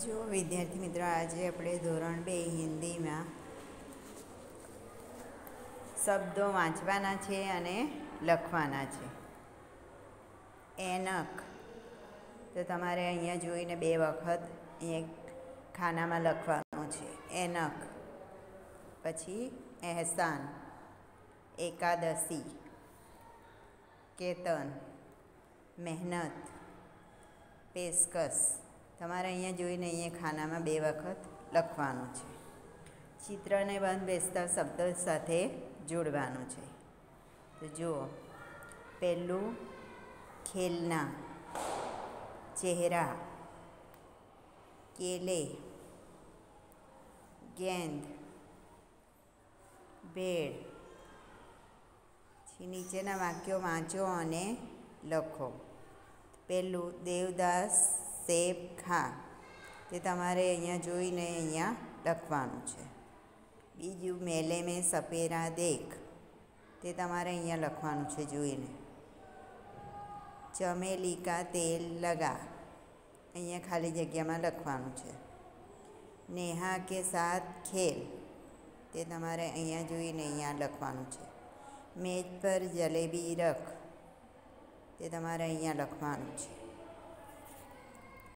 જો વિદ્યાર્થી મિત્રો, આજે આપણે ધોરણ 2 હિન્દીમાં શબ્દો વાંચવાના છે અને લખવાના છે. એનક તો તમારે અહીંયા જોઈને 2 વખત અહીંયા ખાનામાં લખવાનું છે. એનક. પછી એહસાન, એકાદશી, કેતન, મહેનત, પેશકશ. તમારે અહીંયા જોઈને અહીંયા ખાનામાં 2 વખત લખવાનું છે. ચિત્રને બંધ બેસતા શબ્દો સાથે જોડવાનું છે. તો જુઓ, પહેલું ખેલના, ચહેરા, કેલે, ગેંદ, ભેડ. નીચેના વાક્યો વાંચો અને લખો. પહેલું દેવદાસ સેબ ખા, તે તમારે અહીંયા જોઈને અહીંયા લખવાનું છે. બીજું મેલે મેં સપેરા દેખ, તે તમારે અહીંયા લખવાનું છે જોઈને. ચમેલી કા તેલ લગા, અહીંયા ખાલી જગ્યામાં લખવાનું છે. નેહા કે સાથ ખેલ, તે તમારે અહીંયા જોઈને અહીંયા લખવાનું છે. મેજ પર જલેબી રખ, તે તમારે અહીંયા લખવાનું છે.